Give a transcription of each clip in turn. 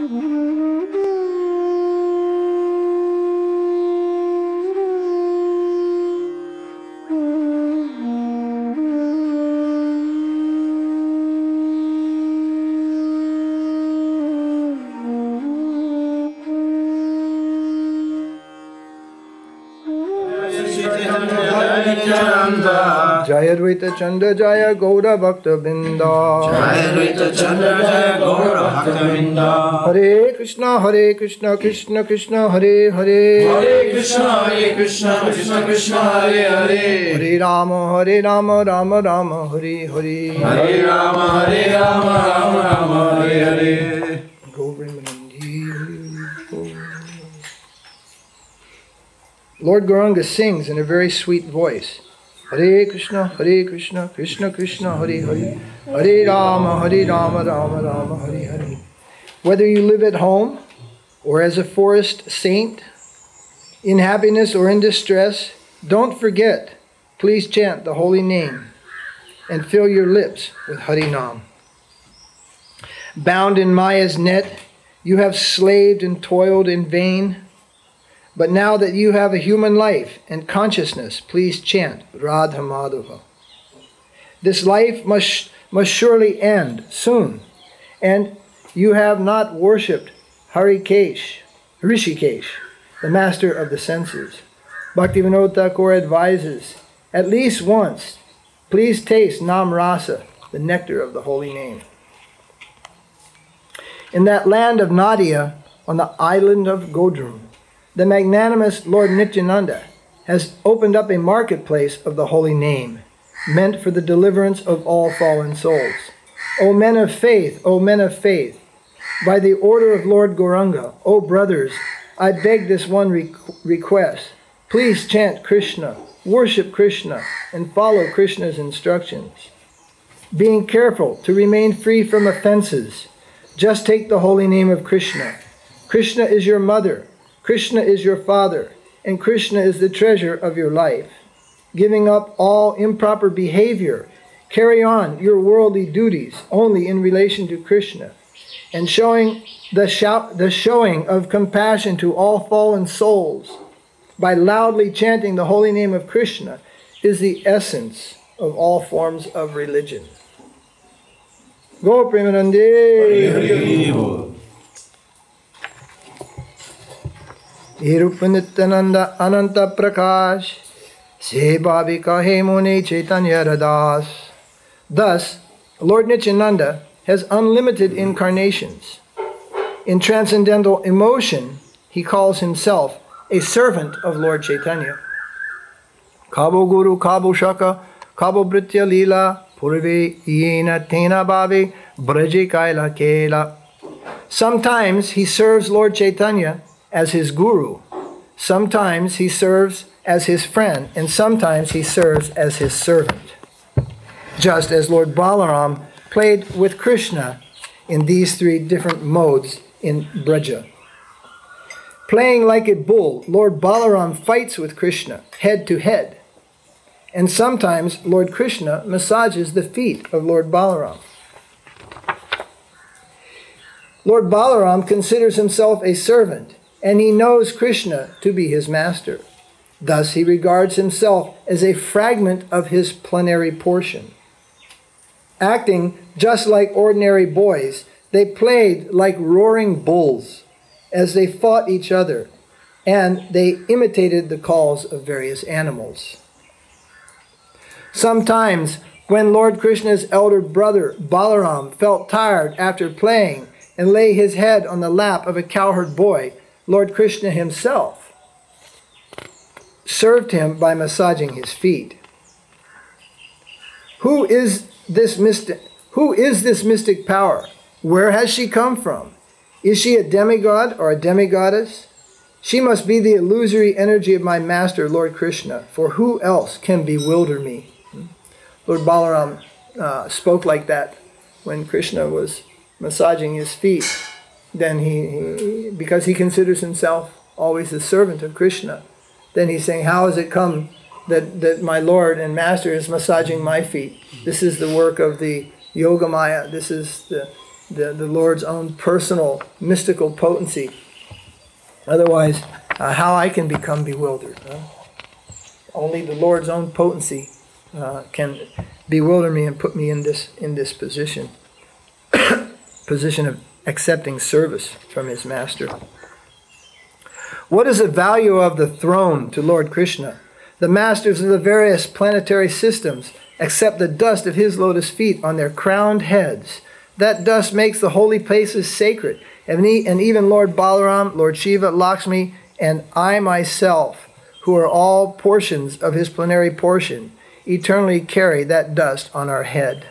Jaya Advaita Chanda Jaya Gaura Bhakta Binda. Jaya Advaita Chanda Jaya Gaura Bhakta Binda. Hare Krishna, Krishna Krishna, Hare Hare. Hare Krishna, Krishna Krishna, Hare Hare. Hare Rama, Rama Rama, Hare Hare. Hare Rama, Rama Rama, Hare Hare. Lord Gauranga sings in a very sweet voice. Hare Krishna, Krishna Krishna, Hare Hare. Hare Rama, Rama Rama, Hare Hare. Whether you live at home or as a forest saint, in happiness or in distress, don't forget, please chant the holy name and fill your lips with Harinam. Bound in Maya's net, you have slaved and toiled in vain. But now that you have a human life and consciousness, please chant Radha Madhava. This life must surely end soon, and you have not worshipped Rishikesh, the master of the senses. Bhaktivinoda Thakur advises, at least once, please taste Nam Rasa, the nectar of the holy name. In that land of Nadia, on the island of Godrum, the magnanimous Lord Nityananda has opened up a marketplace of the holy name, meant for the deliverance of all fallen souls. O men of faith, by the order of Lord Gauranga, O brothers, I beg this one request. Please chant Krishna, worship Krishna, and follow Krishna's instructions. Being careful to remain free from offenses, just take the holy name of Krishna. Krishna is your mother. Krishna is your father, and Krishna is the treasure of your life. Giving up all improper behavior, carry on your worldly duties only in relation to Krishna, and showing the showing of compassion to all fallen souls by loudly chanting the holy name of Krishna is the essence of all forms of religion. Go Premanande! Nityananda Ananta Prakash Se Bhavika He Muni Chaitanya Radas. Thus, Lord Nityananda has unlimited incarnations. In transcendental emotion, he calls himself a servant of Lord Chaitanya. Kabo Guru, Kabo Shaka, Kabo Britya Lila, Purve Yena Tena Bhave, Braje Kaila Kela. Sometimes he serves Lord Chaitanya as his guru. Sometimes he serves as his friend, and sometimes he serves as his servant. Just as Lord Balaram played with Krishna in these three different modes in Braja. Playing like a bull, Lord Balaram fights with Krishna head to head. And sometimes Lord Krishna massages the feet of Lord Balaram. Lord Balaram considers himself a servant, and he knows Krishna to be his master. Thus he regards himself as a fragment of his plenary portion. Acting just like ordinary boys, they played like roaring bulls as they fought each other, and they imitated the calls of various animals. Sometimes, when Lord Krishna's elder brother Balaram felt tired after playing and lay his head on the lap of a cowherd boy, Lord Krishna himself served him by massaging his feet. Who is this mystic power? Where has she come from? Is she a demigod or a demigoddess? She must be the illusory energy of my master, Lord Krishna, for who else can bewilder me? Lord Balaram spoke like that when Krishna was massaging his feet. Then because he considers himself always the servant of Krishna, then he's saying, how has it come that my Lord and Master is massaging my feet? This is the work of the Yogamaya. This is the Lord's own personal mystical potency. Otherwise, how I can become bewildered. Only the Lord's own potency can bewilder me and put me in this position, position of accepting service from his master. What is the value of the throne to Lord Krishna? The masters of the various planetary systems accept the dust of his lotus feet on their crowned heads. That dust makes the holy places sacred. And even Lord Balaram, Lord Shiva, Lakshmi, and I myself, who are all portions of his plenary portion, eternally carry that dust on our head.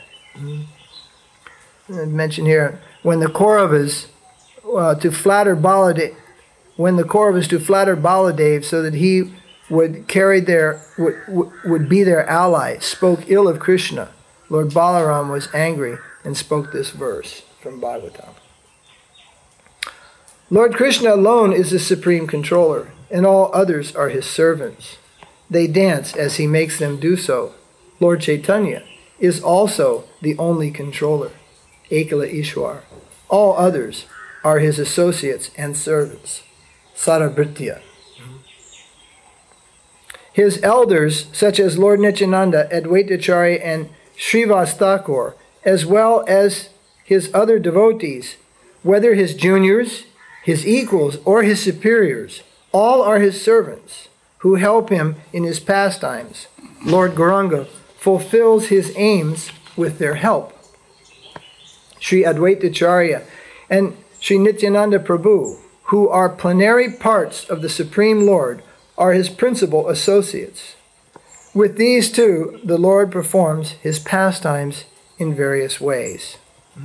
I mention here, when the Kauravas to flatter Baladev, so that he would carry would be their ally, spoke ill of Krishna, Lord Balaram was angry and spoke this verse from Bhagavatam. Lord Krishna alone is the supreme controller, and all others are his servants. They dance as he makes them do so. Lord Chaitanya is also the only controller, Ekala Ishwar. All others are his associates and servants, Sarabhritya. His elders, such as Lord Nityananda, Advaitacharya, and Srivas Thakur, as well as his other devotees, whether his juniors, his equals, or his superiors, all are his servants who help him in his pastimes. Lord Gauranga fulfills his aims with their help. Sri Advaitacharya and Sri Nityananda Prabhu, who are plenary parts of the Supreme Lord, are his principal associates. With these two, the Lord performs his pastimes in various ways.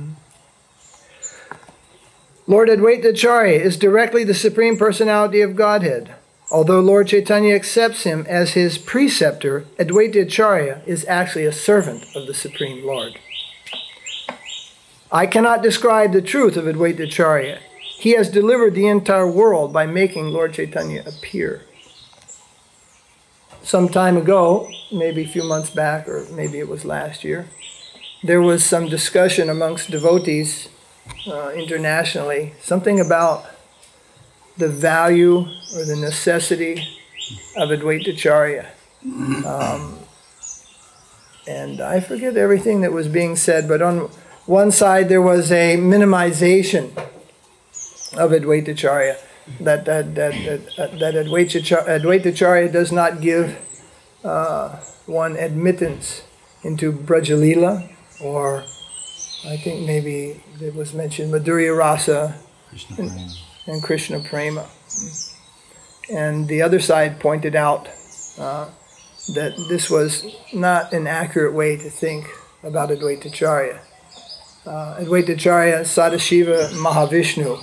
Lord Advaitacharya is directly the Supreme Personality of Godhead. Although Lord Chaitanya accepts him as his preceptor, Advaitacharya is actually a servant of the Supreme Lord. I cannot describe the truth of Advaitacharya. He has delivered the entire world by making Lord Chaitanya appear. Some time ago, maybe a few months back, or maybe it was last year, there was some discussion amongst devotees internationally, something about the value or the necessity of Advaitacharya. And I forget everything that was being said, but on one side there was a minimization of Advaitacharya, that Advaitacharya does not give one admittance into Brajalila, or I think maybe it was mentioned Madhurya Rasa and Krishna Prema. And the other side pointed out that this was not an accurate way to think about Advaitacharya. Advaitacharya, Sadashiva Mahavishnu.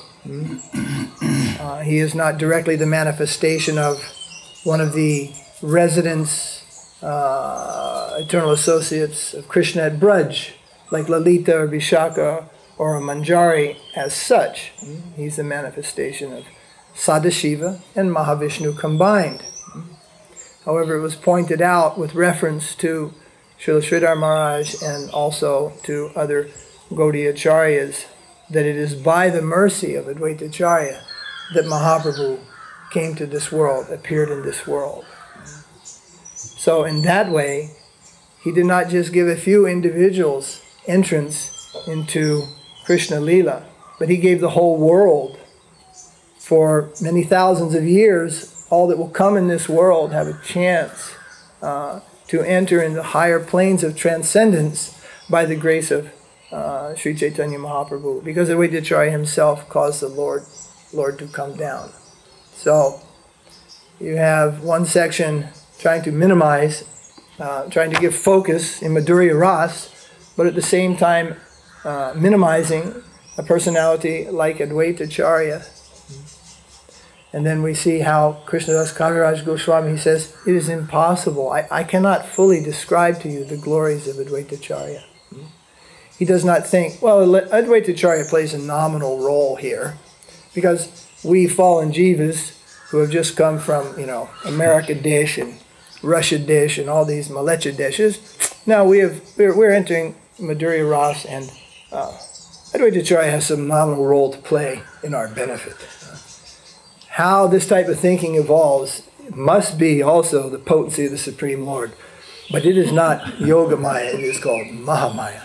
He is not directly the manifestation of one of the residents, eternal associates of Krishna at Braj, like Lalita or Vishaka or a Manjari as such. He's the manifestation of Sadashiva and Mahavishnu combined. However, it was pointed out with reference to Srila Sridhar Maharaj and also to other Gaudiya Acharyas that it is by the mercy of Advaitacharya that Mahaprabhu came to this world, appeared in this world. So in that way, he did not just give a few individuals entrance into Krishna Leela, but he gave the whole world. For many thousands of years, all that will come in this world have a chance to enter into higher planes of transcendence by the grace of Sri Chaitanya Mahaprabhu, because Advaitacharya himself caused the Lord to come down. So you have one section trying to minimize, trying to give focus in Madhurya Ras, but at the same time minimizing a personality like Advaitacharya. And then we see how Krishnadas Kaviraj Goswami, he says, it is impossible. I cannot fully describe to you the glories of Advaitacharya. He does not think, well, Advaitacharya plays a nominal role here, because we fallen jivas who have just come from, America Desh and Russia Desh and all these Malecha Deshes, now we're entering Madhurya Ras and Advaita Acharya has some nominal role to play in our benefit. How this type of thinking evolves must be also the potency of the Supreme Lord. But it is not Yogamaya, it is called Mahamaya.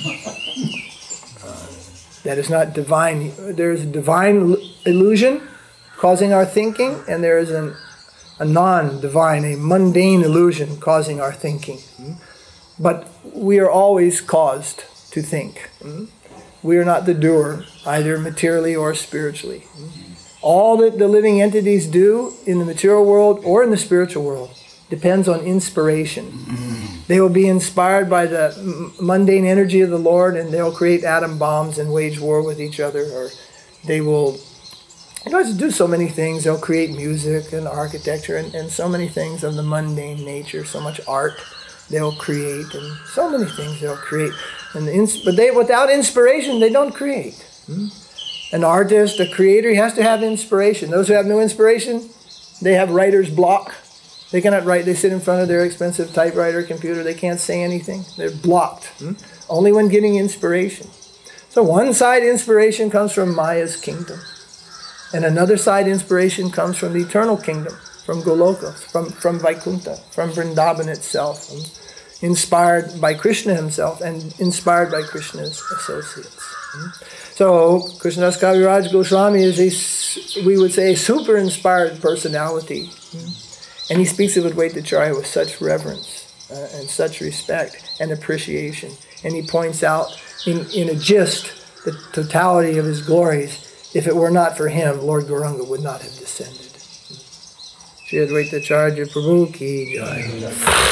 That is not divine. There is a divine illusion causing our thinking, and there is a non-divine, a mundane illusion causing our thinking. But we are always caused to think. We are not the doer, either materially or spiritually. All that the living entities do in the material world or in the spiritual world depends on inspiration. They will be inspired by the mundane energy of the Lord, and they'll create atom bombs and wage war with each other, or they will do so many things. They'll create music and architecture and so many things of the mundane nature, so much art they'll create, and so many things they'll create. But without inspiration, they don't create. An artist, a creator, he has to have inspiration. Those who have no inspiration, they have writer's block. They cannot write. They sit in front of their expensive typewriter computer. They can't say anything. They're blocked. Only when getting inspiration. So one side inspiration comes from Maya's kingdom. And another side inspiration comes from the eternal kingdom, from Goloka, from Vaikuntha, from Vrindavan itself. Inspired by Krishna himself and inspired by Krishna's associates. So Krishnadas Kaviraj Goswami is we would say, a super inspired personality. And he speaks of Advaita Acharya with such reverence and such respect and appreciation. And he points out in a gist the totality of his glories. If it were not for him, Lord Gauranga would not have descended. Shri Advaita Acharya Prabhu ki jai.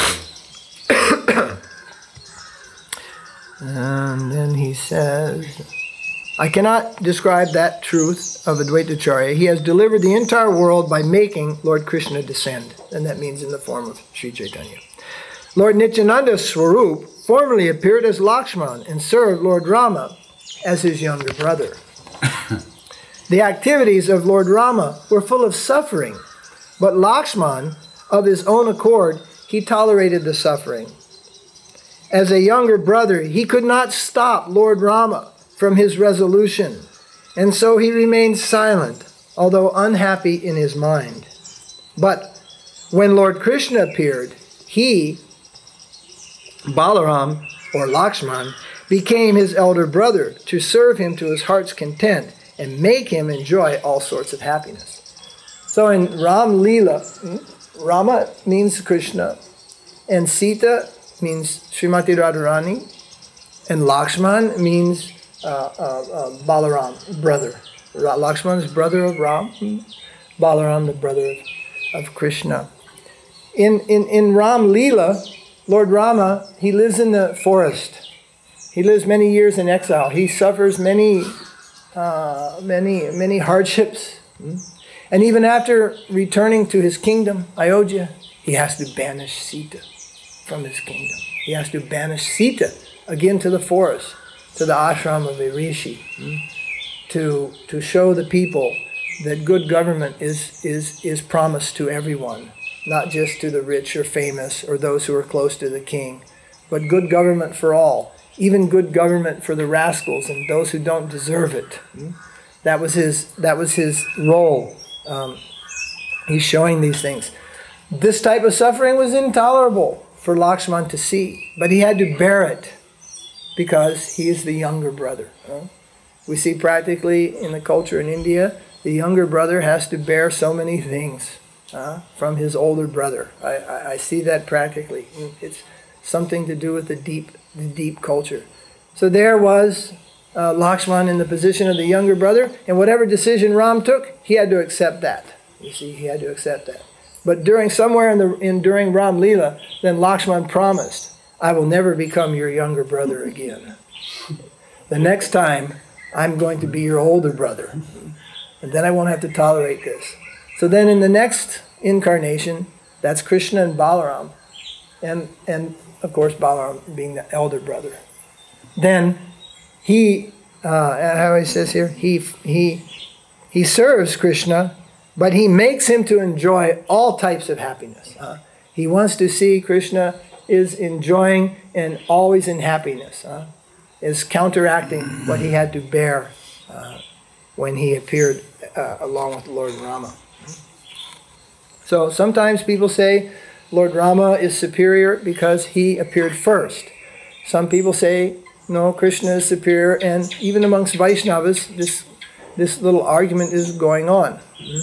And then he says, I cannot describe that truth of Advaita Acharya. He has delivered the entire world by making Lord Krishna descend. And that means in the form of Sri Chaitanya. Lord Nityananda's Swarup formerly appeared as Lakshman and served Lord Rama as his younger brother. The activities of Lord Rama were full of suffering, but Lakshman, of his own accord, he tolerated the suffering. As a younger brother, he could not stop Lord Rama from his resolution, and so he remained silent, although unhappy in his mind. But when Lord Krishna appeared, he, Balaram, or Lakshman, became his elder brother to serve him to his heart's content and make him enjoy all sorts of happiness. So in Ram Leela, Rama means Krishna, and Sita means Srimati Radharani, and Lakshman means Balaram, brother. Lakshman is brother of Ram, Balaram the brother of Krishna. In Ram Leela, Lord Rama, he lives in the forest. He lives many years in exile. He suffers many hardships. And even after returning to his kingdom, Ayodhya, he has to banish Sita from his kingdom. He has to banish Sita again to the forest, to the ashram of a rishi, to show the people that good government is promised to everyone, not just to the rich or famous or those who are close to the king, but good government for all, even good government for the rascals and those who don't deserve it. That was his role. He's showing these things. This type of suffering was intolerable for Lakshman to see, but he had to bear it because he is the younger brother. We see practically in the culture in India, the younger brother has to bear so many things from his older brother. I see that practically. It's something to do with the deep culture. So there was Lakshman in the position of the younger brother, and whatever decision Ram took, he had to accept that. You see, he had to accept that. But during Ram Leela, then Lakshman promised, I will never become your younger brother again. The next time, I'm going to be your older brother. And then I won't have to tolerate this. So then in the next incarnation, that's Krishna and Balaram. And of course, Balaram being the elder brother. Then he, how he says here, he serves Krishna, but he makes him to enjoy all types of happiness. He wants to see Krishna is enjoying and always in happiness. is counteracting what he had to bear when he appeared along with Lord Rama. So sometimes people say Lord Rama is superior because he appeared first. Some people say, no, Krishna is superior, and even amongst Vaishnavas, this little argument is going on.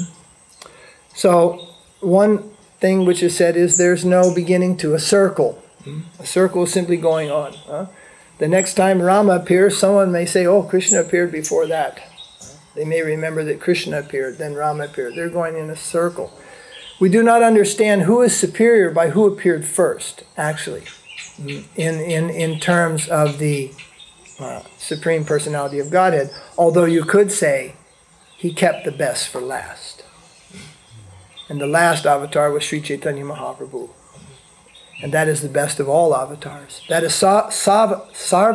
So one thing which is said is there's no beginning to a circle. A circle is simply going on. The next time Rama appears, someone may say, oh, Krishna appeared before that. They may remember that Krishna appeared, then Rama appeared. They're going in a circle. We do not understand who is superior by who appeared first, actually, in terms of the Supreme Personality of Godhead, although you could say he kept the best for last. And the last avatar was Sri Chaitanya Mahaprabhu. And that is the best of all avatars. That is Sarva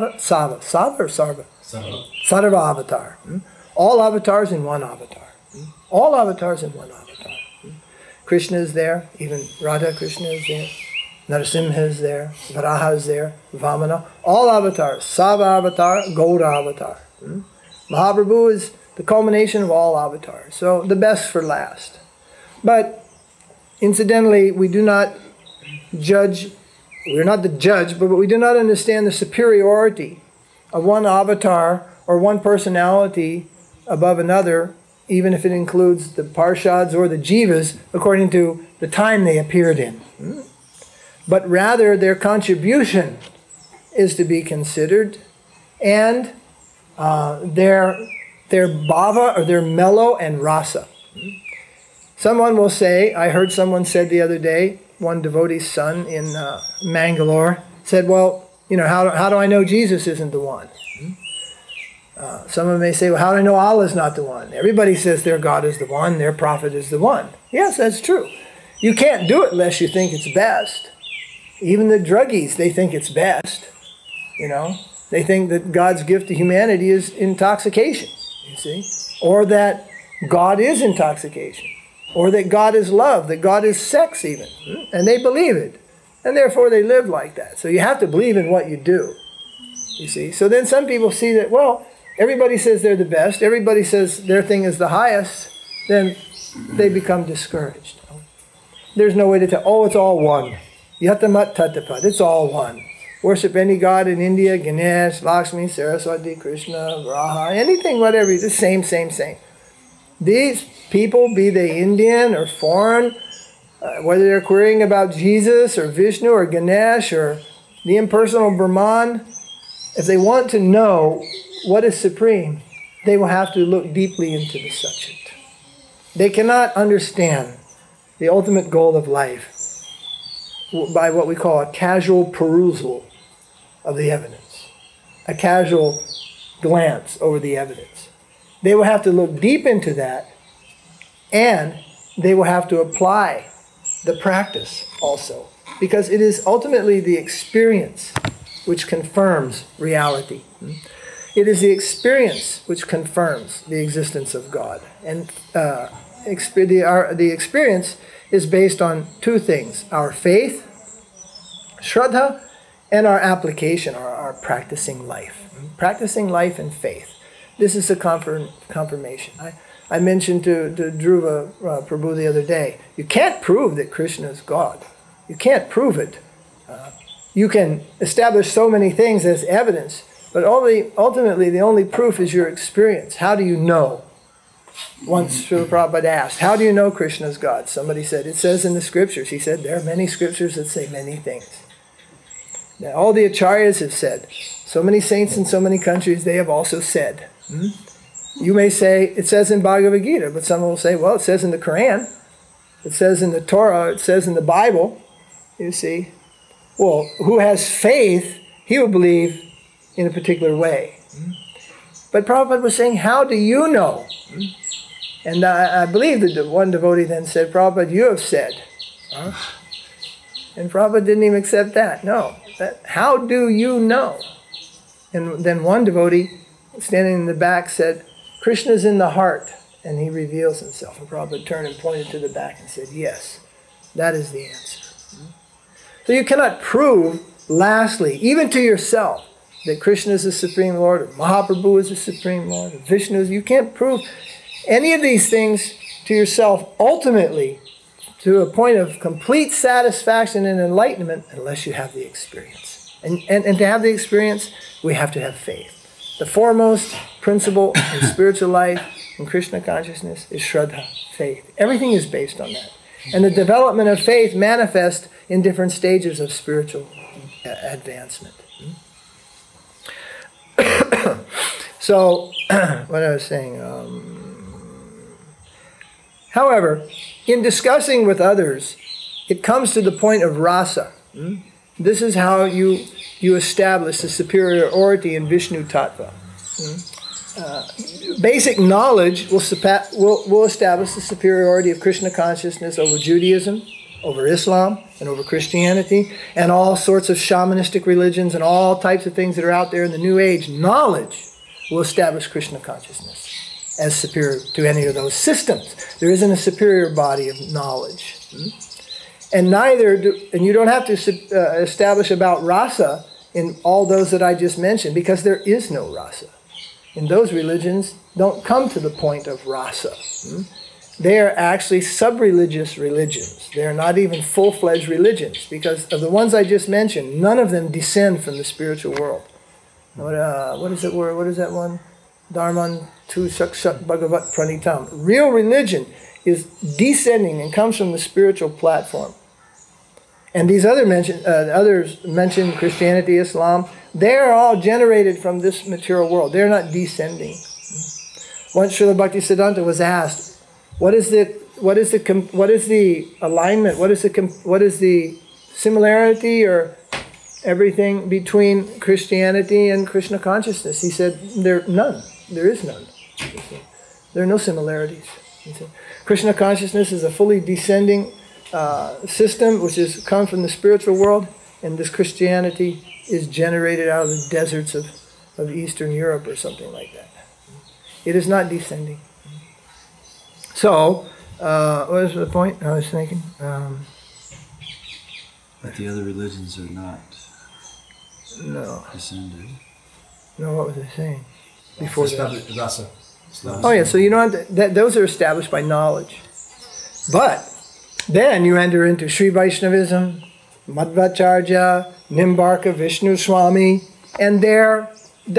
avatar. All avatars in one avatar. All avatars in one avatar. Krishna is there, even Radha Krishna is there, Narasimha is there, Varaha is there, Vamana. All avatars, Sava avatar, Gauda avatar. Mahaprabhu is the culmination of all avatars. So the best for last. But incidentally, we do not judge, we're not the judge, but we do not understand the superiority of one avatar or one personality above another, even if it includes the Parshads or the Jivas, according to the time they appeared in. But rather, their contribution is to be considered, and their bhava, or their mellow and rasa. Someone will say, I heard someone said the other day, one devotee's son in Mangalore, said, well, you know, how do I know Jesus isn't the one? Someone may say, well, how do I know Allah is not the one? Everybody says their God is the one, their prophet is the one. Yes, that's true. You can't do it unless you think it's best. Even the druggies, they think it's best. You know, they think that God's gift to humanity is intoxication, you see, or that God is intoxication, or that God is love, that God is sex even, and they believe it, and therefore they live like that. So you have to believe in what you do, you see. So then some people see that, well, everybody says they're the best, everybody says their thing is the highest, then they become discouraged. There's no way to tell, oh, it's all one. Yatamat tatapat, it's all one. Worship any god in India, Ganesh, Lakshmi, Saraswati, Krishna, Varaha, anything, whatever, the same. These people, be they Indian or foreign, whether they're querying about Jesus or Vishnu or Ganesh or the impersonal Brahman, if they want to know what is supreme, they will have to look deeply into the subject. They cannot understand the ultimate goal of life by what we call a casual perusal of the evidence, a casual glance over the evidence. They will have to look deep into that, and they will have to apply the practice also, because it is ultimately the experience which confirms reality. It is the experience which confirms the existence of God. And the experience is based on two things: our faith, Shraddha, and our application, our practicing life. Practicing life and faith. This is a confirmation. I mentioned to Dhruva Prabhu the other day, you can't prove that Krishna is God. You can't prove it. You can establish so many things as evidence, but ultimately the only proof is your experience. How do you know? Once Srila Prabhupada asked, how do you know Krishna is God? Somebody said, it says in the scriptures. He said, there are many scriptures that say many things. Now, all the acharyas have said, so many saints in so many countries, they have also said. You may say, it says in Bhagavad Gita, but someone will say, well, it says in the Quran, it says in the Torah, it says in the Bible, you see. Well, who has faith, he will believe in a particular way. But Prabhupada was saying, how do you know? And I believe that one devotee then said, Prabhupada, you have said. And Prabhupada didn't even accept that. No. How do you know? And then one devotee standing in the back said, Krishna's in the heart, and he reveals himself. And Prabhupada turned and pointed to the back and said, yes, that is the answer. So you cannot prove, lastly, even to yourself, that Krishna is the Supreme Lord, or Mahaprabhu is the Supreme Lord, or Vishnu is, you can't prove any of these things to yourself ultimately to a point of complete satisfaction and enlightenment unless you have the experience. And to have the experience, we have to have faith. The foremost principle in spiritual life, in Krishna consciousness, is Shraddha, faith. Everything is based on that. And the development of faith manifests in different stages of spiritual advancement. So, what I was saying, however, in discussing with others, it comes to the point of rasa. This is how you establish the superiority in Vishnu Tattva. Basic knowledge will establish the superiority of Krishna consciousness over Judaism, over Islam, and over Christianity, and all sorts of shamanistic religions and all types of things that are out there in the New Age. Knowledge will establish Krishna consciousness as superior to any of those systems. There isn't a superior body of knowledge. And and you don't have to establish about rasa in all those that I just mentioned, because there is no rasa. And those religions don't come to the point of rasa. They are actually sub-religious religions. They are not even full-fledged religions, because of the ones I just mentioned, none of them descend from the spiritual world. What is that one? Dharman tu Shak Bhagavat Pranitam. Real religion is descending and comes from the spiritual platform. And these others mentioned Christianity, Islam, they're all generated from this material world. They're not descending. Once Srila Bhaktisiddhanta was asked, what is the alignment? What is the similarity or everything between Christianity and Krishna consciousness? He said, there is none. There are no similarities. He said, Krishna consciousness is a fully descending system which has come from the spiritual world, and this Christianity is generated out of the deserts of Eastern Europe or something like that. It is not descending. So, what was the point I was thinking? But the other religions are not descended. No, what was I saying? Before that. Rasa. Oh yeah, so you don't have to, those are established by knowledge. But then you enter into Sri Vaishnavism, Madhvacharya, Nimbarka, Vishnu Swami, and their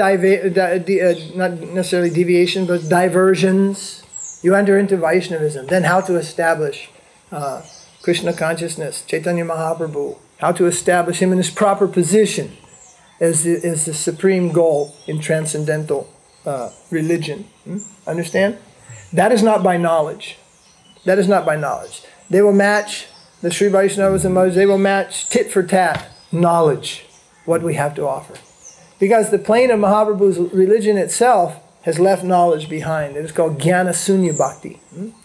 not necessarily deviation, but diversions. You enter into Vaishnavism. Then how to establish Krishna consciousness, Chaitanya Mahaprabhu, how to establish him in his proper position as the supreme goal in transcendental religion. Understand? That is not by knowledge. That is not by knowledge. They will match, the Sri Vaishnavas and Madhus, they will match tit for tat knowledge, what we have to offer. Because the plane of Mahaprabhu's religion itself has left knowledge behind. It is called Jnana Sunya Bhakti.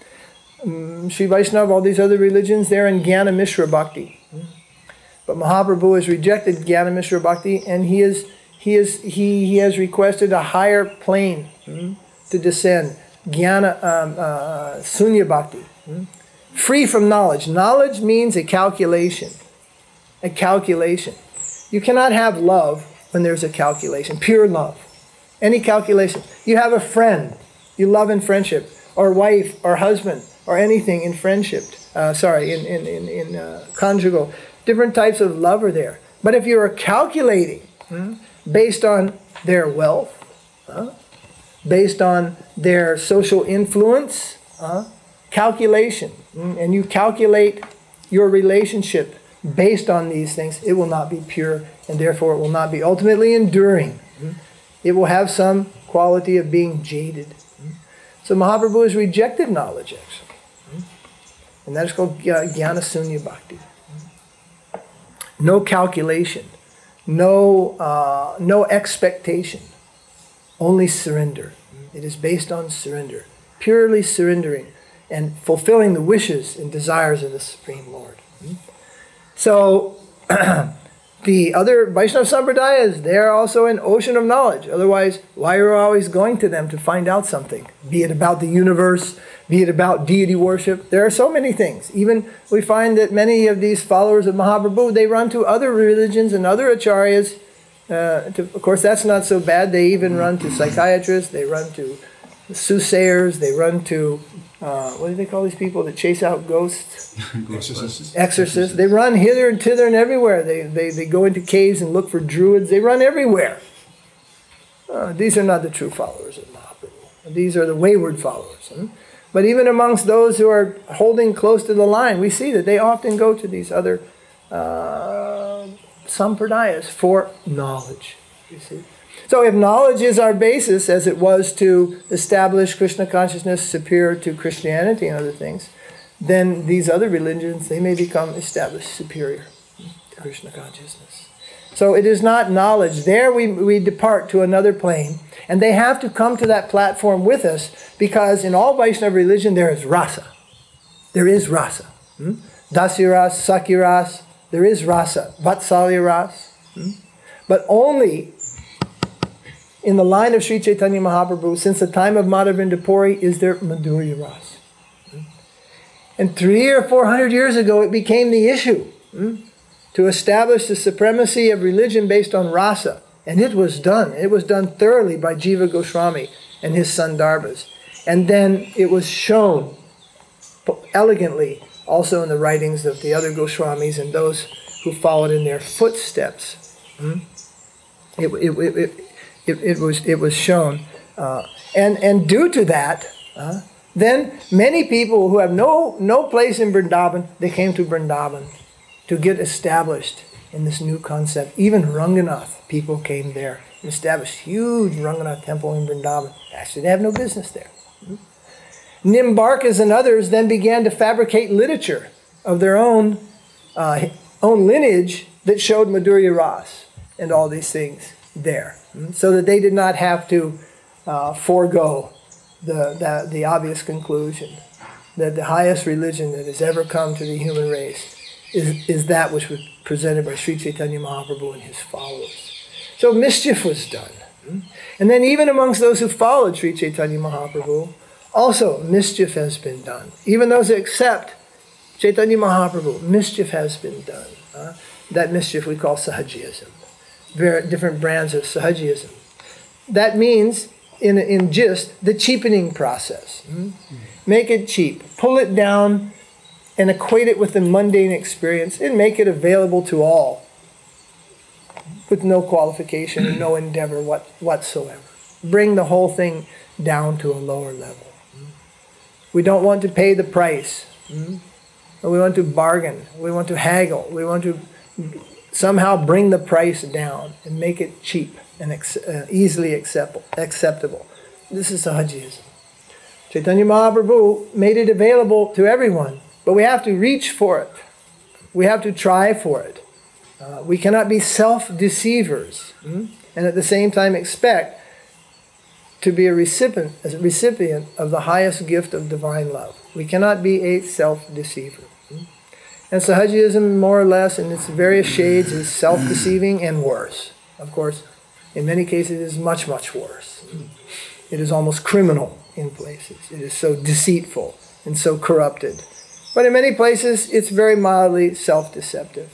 Sri Vaishnava, all these other religions, they're in Jnana Mishra Bhakti. But Mahaprabhu has rejected Jnana Mishra Bhakti, and he has requested a higher plane to descend. Jnana Sunya Bhakti. Free from knowledge. Knowledge means a calculation. A calculation. You cannot have love when there's a calculation. Pure love. Any calculation. You have a friend. You love in friendship. Or wife, or husband, or anything in friendship. In conjugal. Different types of love are there. But if you are calculating based on their wealth, based on their social influence, calculation, and you calculate your relationship based on these things, it will not be pure, and therefore it will not be ultimately enduring. It will have some quality of being jaded. So Mahaprabhu has rejected knowledge, actually. And that is called Jnana Sunya Bhakti. No calculation, no expectation, only surrender. It is based on surrender, purely surrendering and fulfilling the wishes and desires of the Supreme Lord. So the other Vaishnava Sampradayas, they're also an ocean of knowledge. Otherwise, why are we always going to them to find out something? Be it about the universe, be it about deity worship. There are so many things. Even we find that many of these followers of Mahaprabhu, they run to other religions and other acharyas Of course, that's not so bad. They even run to psychiatrists, they run to soothsayers, they run to, what do they call these people that chase out ghosts? Exorcists. They run hither and thither and everywhere. They go into caves and look for druids. They run everywhere. These are not the true followers of Mahaprabhu. These are the wayward followers. But even amongst those who are holding close to the line, we see that they often go to these other sampradayas for knowledge, you see. So if knowledge is our basis, as it was to establish Krishna consciousness superior to Christianity and other things, then these other religions, they may become established superior to Krishna consciousness. So it is not knowledge. There we depart to another plane, and they have to come to that platform with us, because in all Vaishnava religion there is rasa. There is rasa. Dasiras, Sakiras, there is rasa. Vatsalya ras. But only in the line of Sri Chaitanya Mahaprabhu, since the time of Madhavendra Puri, is there Madhurya ras. And 300 or 400 years ago it became the issue to establish the supremacy of religion based on rasa. And it was done. It was done thoroughly by Jiva Goswami and his Sandarbhas. And then it was shown elegantly also in the writings of the other Goswamis and those who followed in their footsteps. It was shown. And due to that, then many people who have no place in Vrindavan, they came to Vrindavan to get established in this new concept. Even Ranganath people came there and established huge Ranganath temple in Vrindavan. Actually, they have no business there. Nimbarkas and others then began to fabricate literature of their own lineage that showed Madhurya Ras and all these things there, so that they did not have to forego the obvious conclusion that the highest religion that has ever come to the human race is that which was presented by Sri Chaitanya Mahaprabhu and his followers. So mischief was done. And then even amongst those who followed Sri Chaitanya Mahaprabhu, also mischief has been done. Even those who accept Chaitanya Mahaprabhu, mischief has been done. That mischief we call Sahajiyism. Very different brands of Sahajiyism. That means, in gist, the cheapening process. Make it cheap. Pull it down and equate it with the mundane experience and make it available to all with no qualification and no endeavor whatsoever. Bring the whole thing down to a lower level. We don't want to pay the price. We want to bargain. We want to haggle. We want to somehow bring the price down and make it cheap and easily acceptable. This is Sahajiyism. Chaitanya Mahaprabhu made it available to everyone, but we have to reach for it. We have to try for it. We cannot be self-deceivers and at the same time expect to be a recipient of the highest gift of divine love. We cannot be a self-deceiver. And Sahajiyism, more or less, in its various shades, is self-deceiving and worse. Of course, in many cases, it is much, much worse. It is almost criminal in places. It is so deceitful and so corrupted. But in many places, it's very mildly self-deceptive.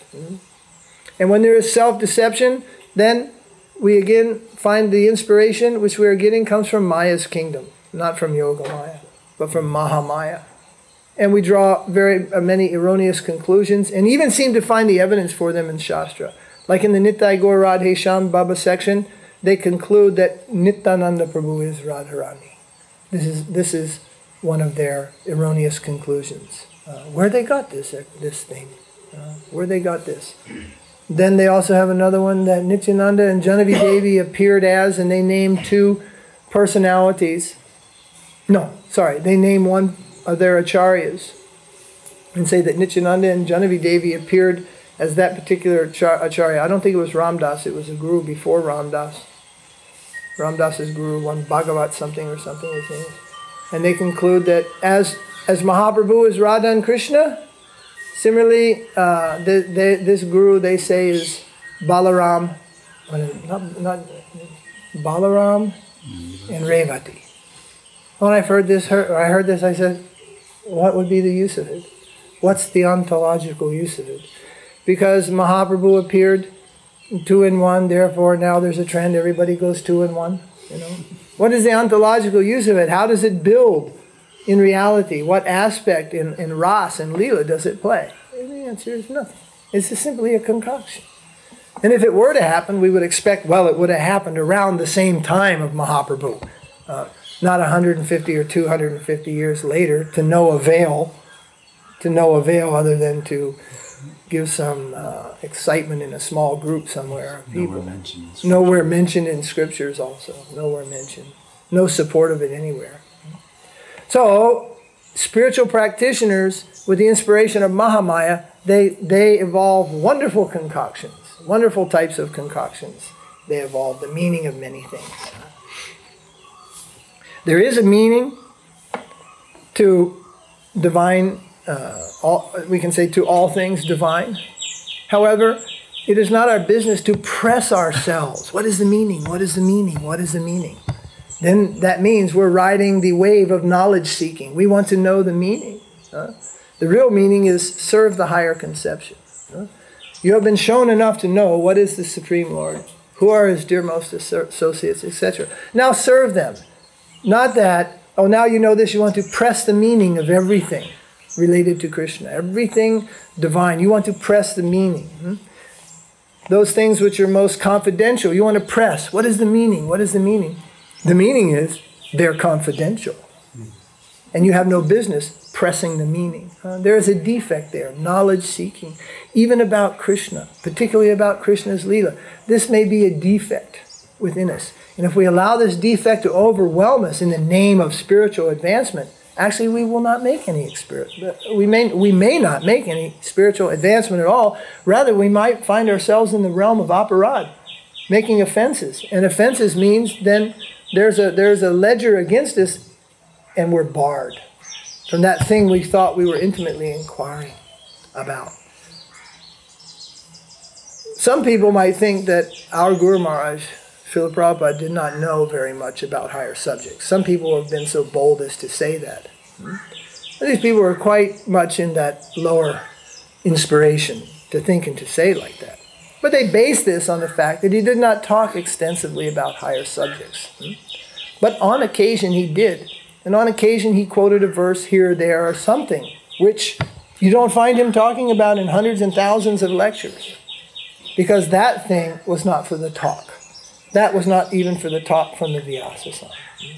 And when there is self-deception, then we again find the inspiration which we are getting comes from Maya's kingdom, not from Yoga Maya, but from Mahamaya. And we draw very many erroneous conclusions and even seem to find the evidence for them in Shastra. Like in the Nitai Gaur Radhe Shyam Baba section, they conclude that Nityananda Prabhu is Radharani. This is one of their erroneous conclusions. Where they got this thing? Where they got this? Then they also have another one that Nityananda and Janavi Devi appeared as, and they name two personalities. No, sorry, they name one of their acharyas and say that Nityananda and Janavi Devi appeared as that particular acharya. I don't think it was Ramdas, it was a guru before Ramdas. Ramdas's guru, one Bhagavat something or something, his name. And they conclude that as Mahaprabhu is Radha and Krishna, similarly, this guru, they say, is Balaram, not Balaram and Revati. When I heard this, I said, what would be the use of it? What's the ontological use of it? Because Mahaprabhu appeared 2 in 1, therefore now there's a trend, everybody goes 2 in 1. You know, what is the ontological use of it? How does it build in reality? What aspect in Ras and Leela does it play? And the answer is nothing. It's just simply a concoction. And if it were to happen, we would expect, well, it would have happened around the same time of Mahaprabhu. Not 150 or 250 years later, to no avail other than to give some excitement in a small group somewhere. Nowhere mentioned in scriptures also. Nowhere mentioned. No support of it anywhere. So, spiritual practitioners, with the inspiration of Mahamaya, they evolve wonderful concoctions, wonderful types of concoctions. They evolve the meaning of many things. There is a meaning to divine, we can say to all things divine. However, it is not our business to press ourselves. What is the meaning? What is the meaning? What is the meaning? Then that means we're riding the wave of knowledge seeking. We want to know the meaning. The real meaning is serve the higher conception. You have been shown enough to know what is the Supreme Lord, who are his dearmost associates, etc. Now serve them. Not that, oh, now you know this, you want to press the meaning of everything related to Krishna. Everything divine. You want to press the meaning. Those things which are most confidential, you want to press. What is the meaning? What is the meaning? The meaning is they're confidential. And you have no business pressing the meaning. There is a defect there, knowledge seeking. Even about Krishna, particularly about Krishna's Leela. This may be a defect within us. And if we allow this defect to overwhelm us in the name of spiritual advancement, actually we will not make any we may not make any spiritual advancement at all. Rather, we might find ourselves in the realm of aparad, making offenses. And offenses means then there's a ledger against us, and we're barred from that thing we thought we were intimately inquiring about. Some people might think that our Guru Maharaj, Srila Prabhupada, did not know very much about higher subjects. Some people have been so bold as to say that. These people are quite much in that lower inspiration to think and to say like that. But they base this on the fact that he did not talk extensively about higher subjects. But on occasion he did. And on occasion he quoted a verse here or there or something, which you don't find him talking about in hundreds and thousands of lectures. Because that thing was not for the talk. That was not even for the talk from the Vyasa-san.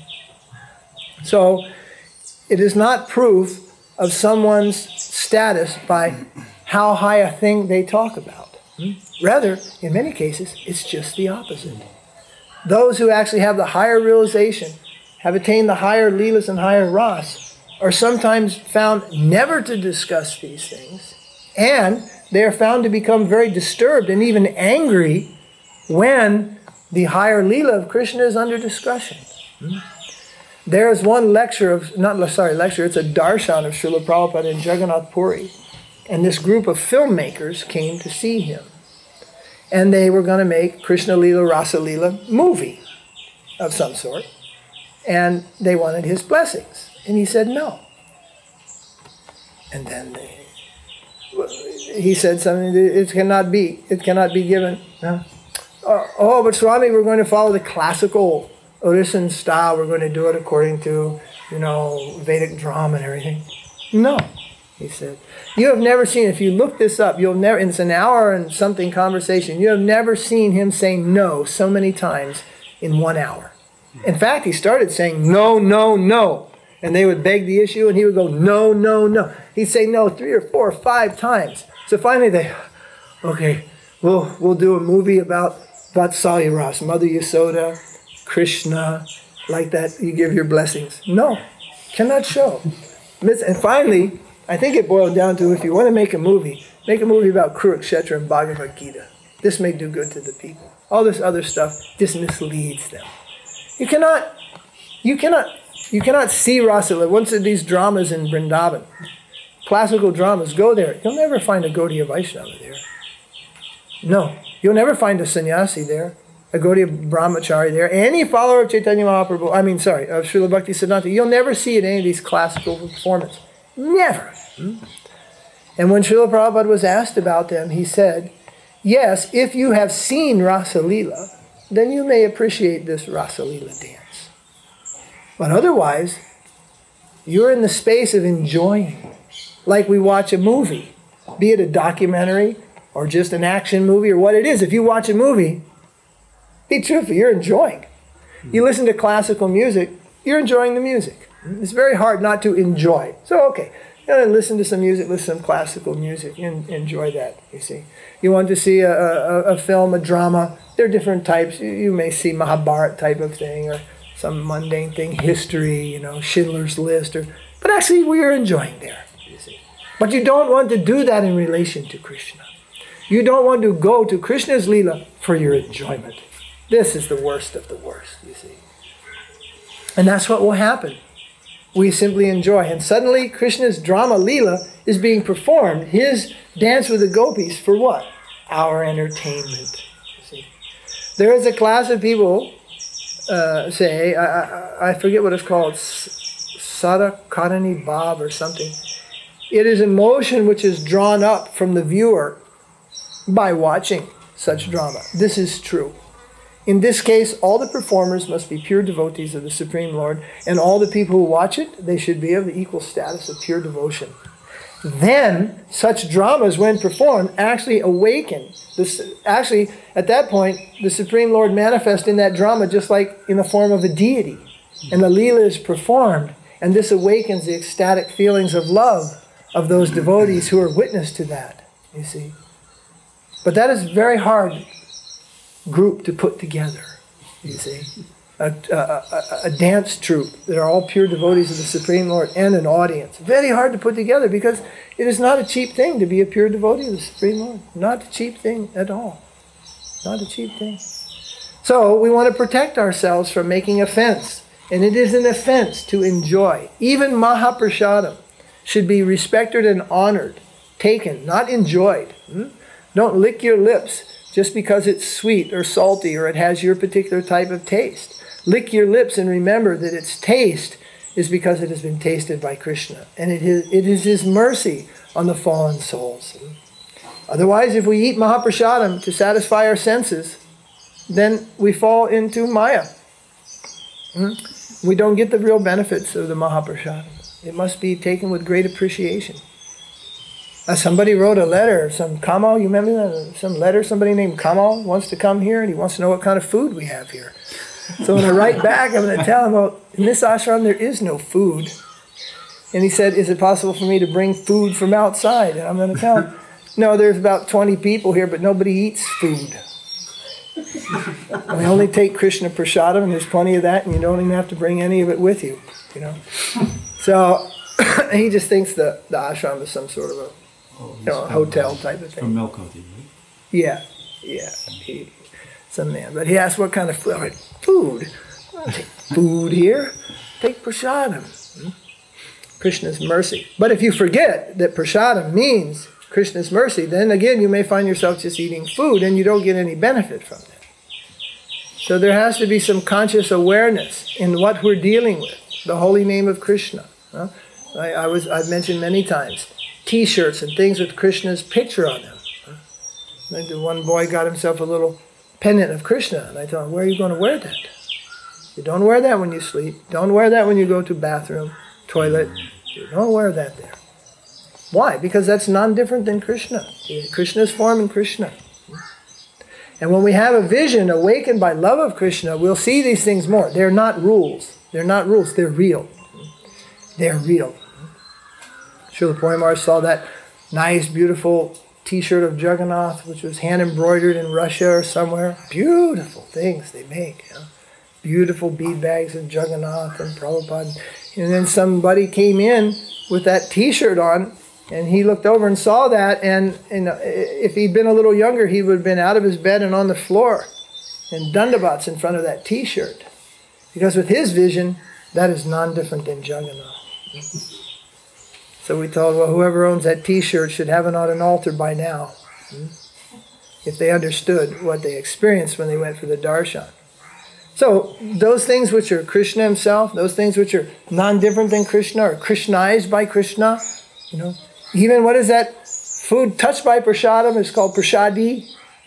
So, it is not proof of someone's status by how high a thing they talk about. Rather, in many cases, it's just the opposite. Those who actually have the higher realization, have attained the higher leelas and higher ras, are sometimes found never to discuss these things, and they are found to become very disturbed and even angry when the higher leela of Krishna is under discussion. There is one it's a darshan of Srila Prabhupada in Jagannath Puri. And this group of filmmakers came to see him. And they were going to make Krishna Leela, Rasa Leela movie of some sort. And they wanted his blessings. And he said no. And then he said something, it cannot be given. But Swami, we're going to follow the classical Odishan style. We're going to do it according to, Vedic drama and everything. No, he said. You have never seen, if you look this up, it's an hour and something conversation. You have never seen him say no so many times in 1 hour. In fact, he started saying no, no, no. And they would beg the issue and he would go no, no, no. He'd say no 3 or 4 or 5 times. So finally okay, we'll do a movie about Vatsalya Ras, Mother Yasoda, Krishna, like that, you give your blessings. No, cannot show. And finally, I think it boiled down to, if you want to make a movie about Kurukshetra and Bhagavad Gita. This may do good to the people. All this other stuff just misleads them. You cannot see Rasa. Once these dramas in Vrindavan, classical dramas, go there. You'll never find a Gaudiya Vaishnava there. No, you'll never find a sannyasi there, a Gaudiya Brahmachari there, any follower of Chaitanya Mahaprabhu, of Srila Bhakti Siddhanta. You'll never see it in any of these classical performances. Never. And when Srila Prabhupada was asked about them, he said, Yes, if you have seen Rasa Leela, then you may appreciate this Rasa Leela dance. But otherwise, you're in the space of enjoying. Like we watch a movie, be it a documentary or just an action movie or what it is. If you watch a movie, be truthful, you're enjoying. You listen to classical music, you're enjoying the music. It's very hard not to enjoy. So, okay, listen to some music, listen to some classical music, and enjoy that, you see. You want to see a film, a drama, there are different types. You may see Mahabharata type of thing, or some mundane thing, history, Schindler's List, but actually we are enjoying there, you see. But you don't want to do that in relation to Krishna. You don't want to go to Krishna's Leela for your enjoyment. This is the worst of the worst, you see. And that's what will happen. We simply enjoy. And suddenly Krishna's drama Leela is being performed, his dance with the gopis, for what? Our entertainment. You see. There is a class of people, say, I forget what it's called, Sadhakarani Bhav or something. It is emotion which is drawn up from the viewer by watching such drama. This is true. In this case, all the performers must be pure devotees of the Supreme Lord, and all the people who watch it, they should be of the equal status of pure devotion. Then, such dramas, when performed, actually awaken. Actually, at that point, the Supreme Lord manifests in that drama just like in the form of a deity. And the Leela is performed, and this awakens the ecstatic feelings of love of those devotees who are witness to that, you see. But that is very hard group to put together, you see. A dance troupe that are all pure devotees of the Supreme Lord and an audience. Very hard to put together because it is not a cheap thing to be a pure devotee of the Supreme Lord. Not a cheap thing at all. Not a cheap thing. So we want to protect ourselves from making offense. And it is an offense to enjoy. Even Mahaprasadam should be respected and honored, taken, not enjoyed. Don't lick your lips just because it's sweet or salty or it has your particular type of taste. Lick your lips and remember that its taste is because it has been tasted by Krishna. And it is His mercy on the fallen souls. Otherwise, if we eat Mahaprasadam to satisfy our senses, then we fall into Maya. We don't get the real benefits of the Mahaprasadam. It must be taken with great appreciation. Somebody wrote a letter, some Kamal, you remember that? Some letter, somebody named Kamal wants to come here and he wants to know what kind of food we have here. So when I write back, I'm going to tell him, well, in this ashram there is no food. And he said, is it possible for me to bring food from outside? And I'm going to tell him, no, there's about 20 people here, but nobody eats food. We only take Krishna Prasadam, and there's plenty of that, and you don't even have to bring any of it with you, So he just thinks the ashram is some sort of a hotel type of thing. From Melkote, right? Yeah. Some man. But he asked what kind of food. I went, food? I don't take food here. Take prasadam. Krishna's mercy. But if you forget that prasadam means Krishna's mercy, then again you may find yourself just eating food and you don't get any benefit from that. So there has to be some conscious awareness in what we're dealing with. The holy name of Krishna. I've mentioned many times T-shirts and things with Krishna's picture on them. One boy got himself a little pendant of Krishna, and I told him, where are you going to wear that? You don't wear that when you sleep. Don't wear that when you go to bathroom, toilet. You don't wear that there. Why? Because that's non-different than Krishna. Krishna's form in Krishna. And when we have a vision awakened by love of Krishna, we'll see these things more. They're not rules. They're not rules. They're real. They're real. Srila Puri Maharaj saw that nice, beautiful T-shirt of Jagannath, which was hand-embroidered in Russia or somewhere. Beautiful things they make. Beautiful bead bags of Jagannath and Prabhupada. And then somebody came in with that T-shirt on, and he looked over and saw that, and if he'd been a little younger, he would have been out of his bed and on the floor and dandavats in front of that T-shirt. Because with his vision, that is non-different than Jagannath. So we told, well, whoever owns that T-shirt should have it on an altar by now. If they understood what they experienced when they went for the darshan. So those things which are Krishna himself, those things which are non-different than Krishna, or Krishnized by Krishna, even what is that food touched by prasadam is called prasadi.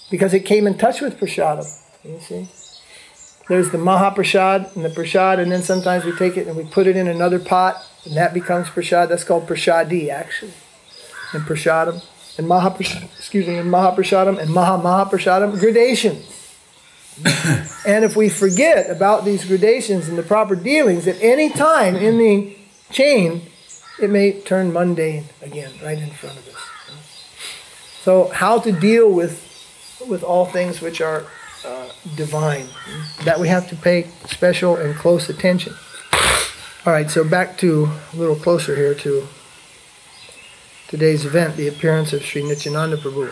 because it came in touch with prasadam. You see? There's the Mahaprasad and the prasad, and then sometimes we take it and we put it in another pot, and that becomes prasad. That's called prasadi, actually. And prasadam, and Mahaprasadam, and Mahaprasadam, gradations. And if we forget about these gradations and the proper dealings, at any time in the chain, it may turn mundane again, right in front of us. So how to deal with all things which are divine, that we have to pay special and close attention. All right, so back to a little closer here to today's event, the appearance of Sri Nityananda Prabhu.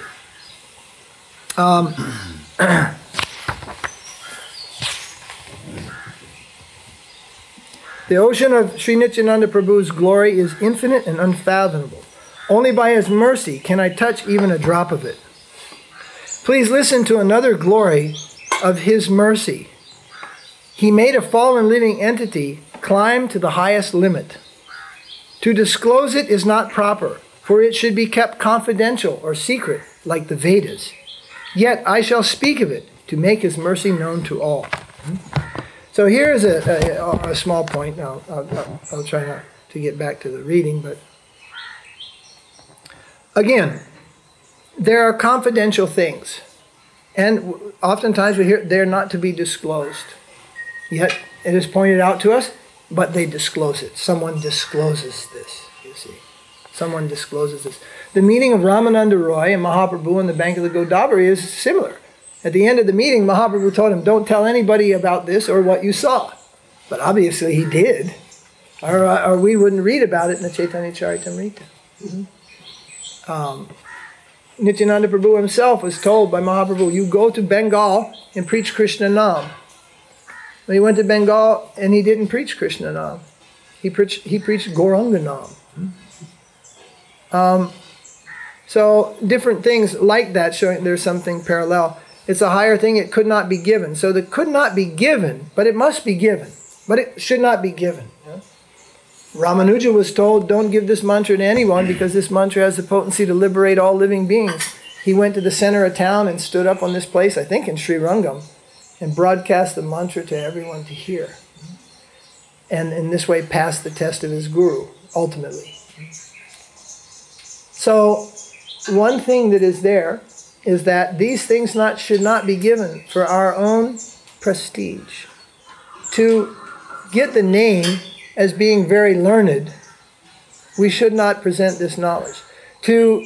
The ocean of Sri Nityananda Prabhu's glory is infinite and unfathomable. Only by his mercy can I touch even a drop of it. Please listen to another glory of his mercy. He made a fallen living entity climb to the highest limit. To disclose it is not proper, for it should be kept confidential or secret, like the Vedas. Yet I shall speak of it to make his mercy known to all. So here's a small point. Now, I'll try not to get back to the reading, but again, there are confidential things, and oftentimes we hear they're not to be disclosed. Yet it is pointed out to us, but they disclose it. Someone discloses this, you see. Someone discloses this. The meeting of Ramananda Roy and Mahaprabhu on the bank of the Godavari is similar. At the end of the meeting, Mahaprabhu told him, don't tell anybody about this or what you saw. But obviously he did, or we wouldn't read about it in the Chaitanya Charitamrita. Nityananda Prabhu himself was told by Mahaprabhu, you go to Bengal and preach Krishna Nam. He went to Bengal and he didn't preach Krishna Nam. He preached Gauranga Nam. So different things like that showing there's something parallel. It's a higher thing, it could not be given. So it could not be given, but it must be given. But it should not be given. Yeah? Ramanuja was told, don't give this mantra to anyone because this mantra has the potency to liberate all living beings. He went to the center of town and stood up on this place, I think in Sri Rangam, and broadcast the mantra to everyone to hear. And in this way passed the test of his guru, ultimately. So one thing that is there is that these things should not be given for our own prestige. To get the name as being very learned, we should not present this knowledge. To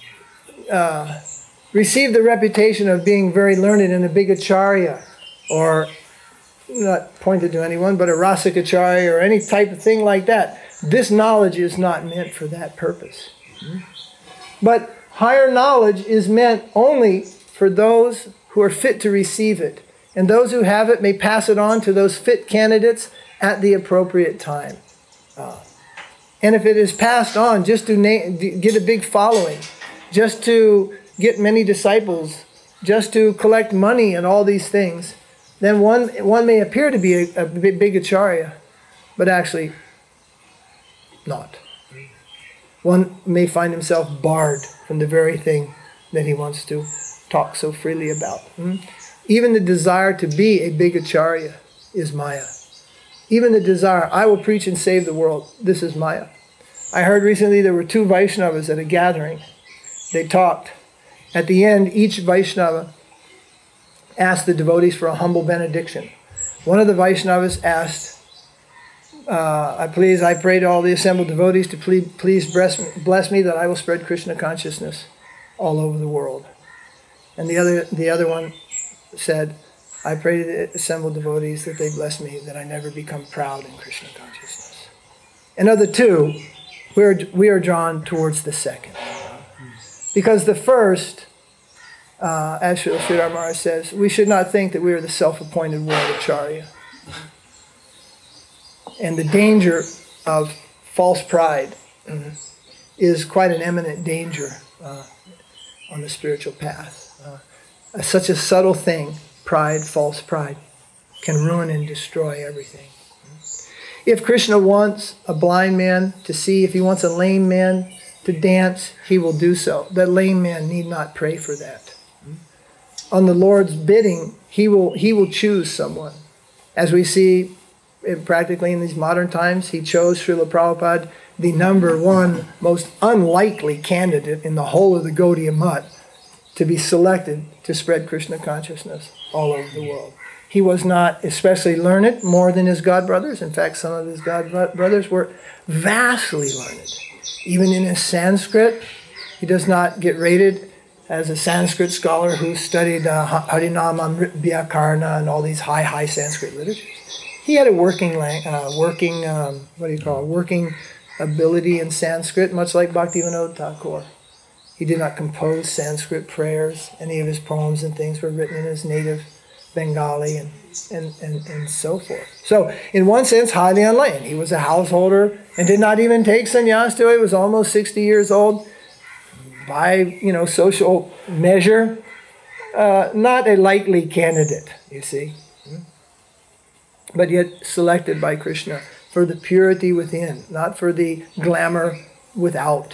receive the reputation of being very learned in a big acharya, or not pointed to anyone, but a rasikacharya or any type of thing like that, this knowledge is not meant for that purpose. But higher knowledge is meant only for those who are fit to receive it. And those who have it may pass it on to those fit candidates at the appropriate time. And if it is passed on just to get a big following, just to get many disciples, just to collect money and all these things, then one may appear to be a big acharya, but actually not. One may find himself barred from the very thing that he wants to talk so freely about. Even the desire to be a big acharya is Maya. Even the desire, I will preach and save the world, this is Maya. I heard recently there were 2 Vaishnavas at a gathering. They talked. At the end, each Vaishnava asked the devotees for a humble benediction. One of the Vaishnavas asked, I pray to all the assembled devotees to please bless me that I will spread Krishna consciousness all over the world. And the other one said, I pray to the assembled devotees that they bless me that I never become proud in Krishna consciousness. And of the two, we are drawn towards the second. Because the first, as Sridhar Maharaj says, we should not think that we are the self-appointed world acharya. And the danger of false pride is quite an eminent danger on the spiritual path. Such a subtle thing, pride, false pride, can ruin and destroy everything. If Krishna wants a blind man to see, if he wants a lame man to dance, he will do so. That lame man need not pray for that. on the Lord's bidding, he will choose someone. As we see practically in these modern times, he chose Srila Prabhupada, the #1 most unlikely candidate in the whole of the Gaudiya Math, to be selected to spread Krishna consciousness all over the world. He was not especially learned more than his god brothers. In fact, some of his god brothers were vastly learned. Even in his Sanskrit, he does not get rated as a Sanskrit scholar who studied Harinama, Vyakarna, and all these high Sanskrit literatures. He had a working ability in Sanskrit, much like Bhaktivinoda Thakur. He did not compose Sanskrit prayers. Any of his poems and things were written in his native Bengali and so forth. So, in one sense, highly enlightened. He was a householder and did not even take sannyas till he was almost 60 years old. By, social measure, not a likely candidate, you see. But yet selected by Krishna for the purity within, not for the glamour without.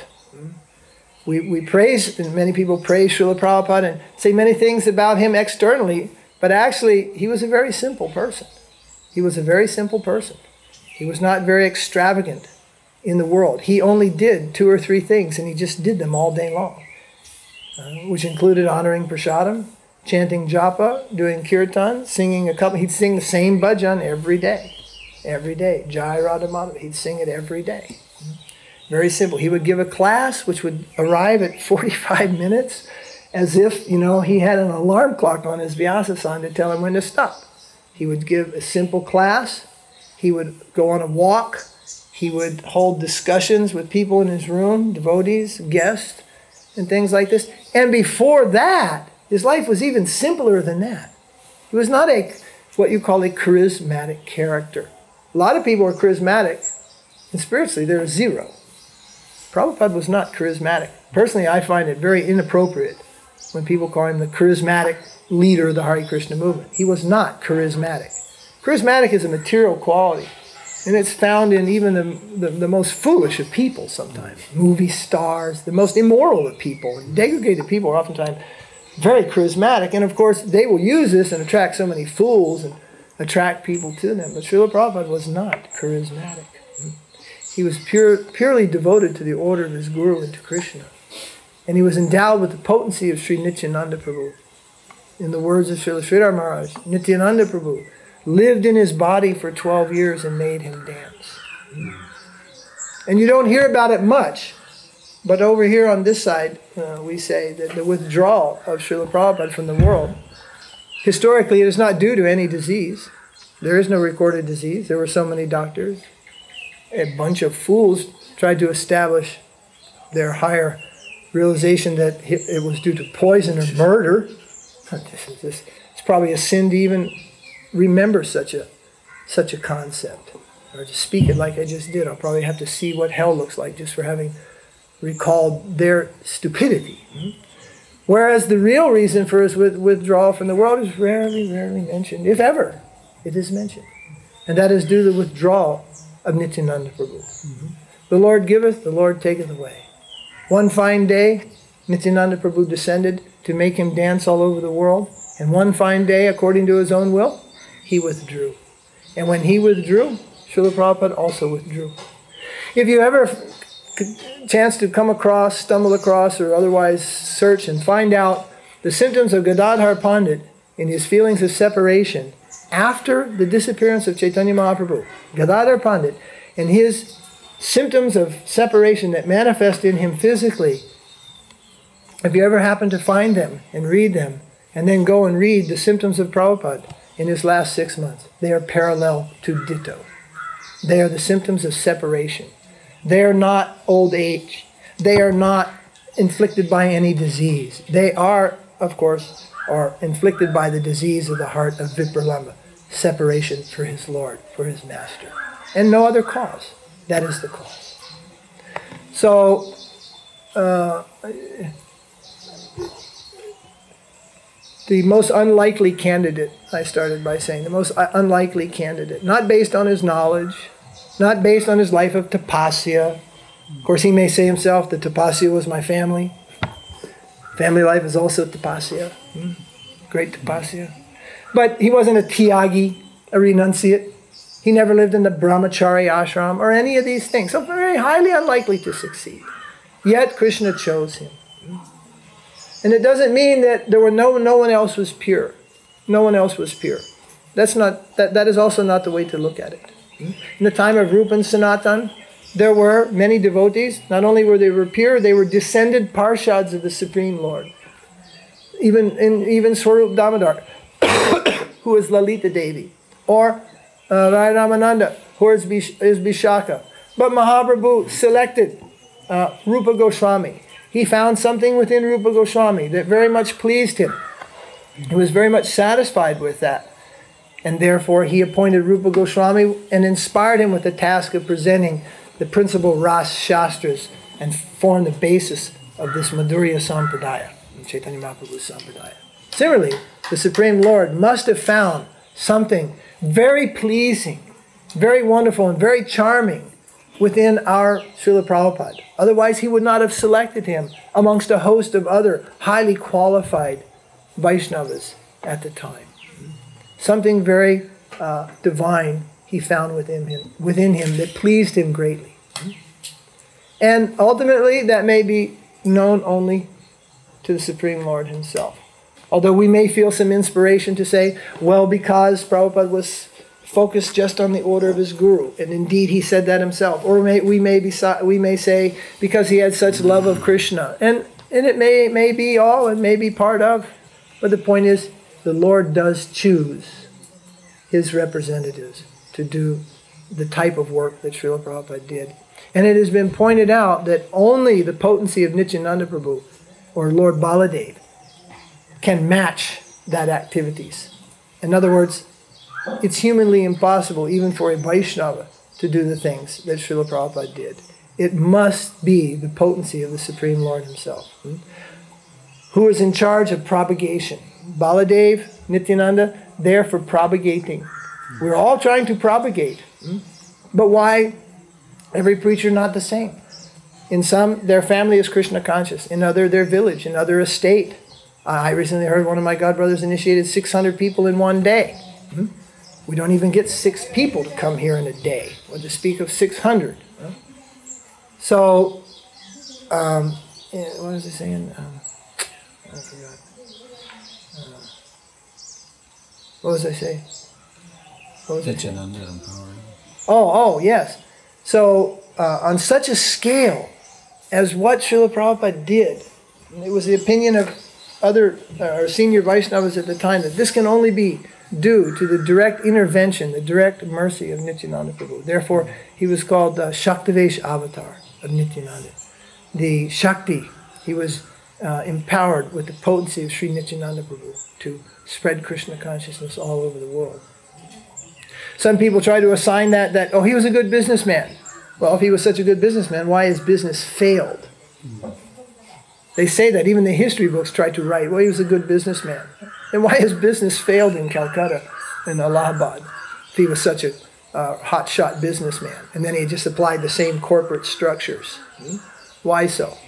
We praise, and many people praise Srila Prabhupada and say many things about him externally, but actually he was a very simple person. He was a very simple person. He was not very extravagant in the world. He only did 2 or 3 things, and he just did them all day long, which included honoring prasadam, chanting japa, doing kirtan, singing he'd sing the same bhajan every day. Every day. Jai Radha Madhava. He'd sing it every day. Very simple. He would give a class which would arrive at 45 minutes as if, he had an alarm clock on his Vyasasan to tell him when to stop. He would give a simple class. He would go on a walk. He would hold discussions with people in his room, devotees, guests, and things like this. And before that, his life was even simpler than that. He was not what you call a charismatic character. A lot of people are charismatic, and spiritually they're 0. Prabhupada was not charismatic. Personally, I find it very inappropriate when people call him the charismatic leader of the Hare Krishna movement. He was not charismatic. Charismatic is a material quality, and it's found in even the most foolish of people sometimes. Movie stars, the most immoral of people, and degraded people are oftentimes very charismatic, and of course they will use this and attract so many fools and attract people to them. But Srila Prabhupada was not charismatic. He was purely devoted to the order of his guru and to Krishna. And he was endowed with the potency of Sri Nityananda Prabhu. In the words of Srila Sridhar Maharaj, Nityananda Prabhu lived in his body for 12 years and made him dance. And you don't hear about it much, but over here on this side, we say that the withdrawal of Srila Prabhupada from the world, historically it is not due to any disease. There is no recorded disease. There were so many doctors. A bunch of fools tried to establish their higher realization that it was due to poison or murder. It's probably a sin to even remember such a concept, or to speak it like I just did. I'll probably have to see what hell looks like just for having recalled their stupidity. Whereas the real reason for his withdrawal from the world is rarely mentioned, if ever it is mentioned. And that is due to the withdrawal of Nityananda Prabhu. The Lord giveth, the Lord taketh away. One fine day, Nityananda Prabhu descended to make him dance all over the world. And one fine day, according to his own will, he withdrew. And when he withdrew, Srila Prabhupada also withdrew. If you ever chance to stumble across, or otherwise search and find out the symptoms of Gadadhar Pandit in his feelings of separation after the disappearance of Chaitanya Mahaprabhu, Gadadhar Pandit, and his symptoms of separation that manifest in him physically, if you ever happen to find them and read them, and then go and read the symptoms of Prabhupada in his last 6 months, they are parallel to ditto. They are the symptoms of separation. They are not old age. They are not inflicted by any disease. They are, of course, inflicted by the disease of the heart of Vipralambha, separation for his Lord, for his Master. And no other cause. That is the cause. So, the most unlikely candidate, I started by saying, the most unlikely candidate, not based on his knowledge, not based on his life of tapasya. Of course, he may say himself that tapasya was my family. Family life is also tapasya. great tapasya. But he wasn't a Tyagi, a renunciate. He never lived in the brahmachari ashram or any of these things. So very highly unlikely to succeed. Yet Krishna chose him. And it doesn't mean that there were no one else was pure. No one else was pure. That is also not the way to look at it. In the time of Rupa and Sanatan, there were many devotees. Not only were they pure, they were descended parshads of the Supreme Lord. Even Swarup Damodar, who is Lalita Devi, or Rai Ramananda, who is Vishaka. But Mahaprabhu selected Rupa Goswami. He found something within Rupa Goswami that very much pleased him. He was very much satisfied with that. And therefore he appointed Rupa Goswami and inspired him with the task of presenting the principal Ras Shastras and form the basis of this Madhurya Sampradaya, Chaitanya Mahaprabhu's Sampradaya. Similarly, the Supreme Lord must have found something very pleasing, very wonderful, and very charming within our Srila Prabhupada. Otherwise, he would not have selected him amongst a host of other highly qualified Vaishnavas at the time. Something very divine he found within him that pleased him greatly. And ultimately, that may be known only to the Supreme Lord himself. Although we may feel some inspiration to say, well, because Prabhupada was focused just on the order of his guru, and indeed he said that himself. Or we may say, because he had such love of Krishna. And it may be all, it may be part of. But the point is, the Lord does choose his representatives to do the type of work that Srila Prabhupada did. And it has been pointed out that only the potency of Nityananda Prabhu, or Lord Baladev, can match that activities. In other words, it's humanly impossible, even for a Vaishnava, to do the things that Srila Prabhupada did. It must be the potency of the Supreme Lord himself, who is in charge of propagation. Baladev, Nityananda, there for propagating. We're all trying to propagate. But why every preacher not the same? In some, their family is Krishna conscious. In other, their village. In other, estate. I recently heard one of my godbrothers initiated 600 people in one day. We don't even get 6 people to come here in a day, or to speak of 600. So, what was I saying? I forgot. What was I saying? What was I saying? Oh, yes. So, on such a scale as what Srila Prabhupada did, it was the opinion of other senior Vaishnavas at the time that this can only be due to the direct intervention, the direct mercy of Nityananda Prabhu. Therefore, he was called Shaktivesh Avatar of Nityananda. The Shakti, he was empowered with the potency of Sri Nityananda Prabhu to spread Krishna consciousness all over the world. Some people try to assign that he was a good businessman. Well, if he was such a good businessman, why his business failed? They say that. Even the history books try to write, well, he was a good businessman. And why his business failed in Calcutta and Allahabad if he was such a hotshot businessman? And then he just applied the same corporate structures. Why so?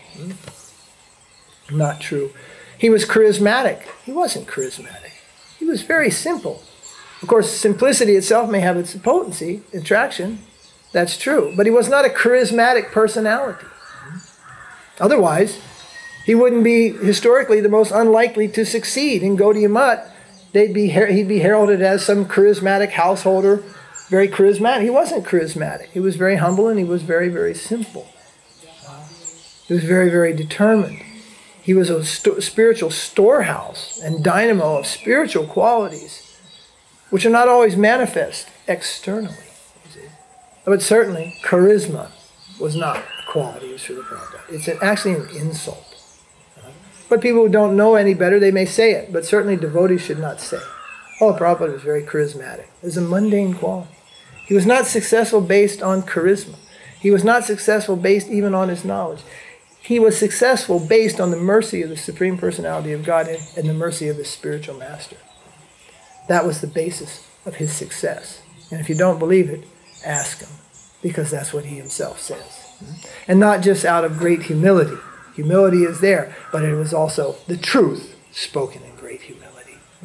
Not true. He was charismatic. He wasn't charismatic. He was very simple. Of course, simplicity itself may have its potency, attraction. That's true. But he was not a charismatic personality. Otherwise, he wouldn't be historically the most unlikely to succeed. In Gaudiya Math, he'd be heralded as some charismatic householder, very charismatic. He wasn't charismatic. He was very humble and he was very, very simple. He was very, very determined. He was a spiritual storehouse and dynamo of spiritual qualities, which are not always manifest externally. But certainly, charisma was not a quality of Srila Prabhupada. It's actually an insult. But people who don't know any better, they may say it. But certainly devotees should not say, oh, Prabhupada was very charismatic. It's a mundane quality. He was not successful based on charisma. He was not successful based even on his knowledge. He was successful based on the mercy of the Supreme Personality of Godhead and the mercy of his spiritual master. That was the basis of his success. And if you don't believe it, ask him, because that's what he himself says. And not just out of great humility. Humility is there, but it was also the truth spoken in great humility.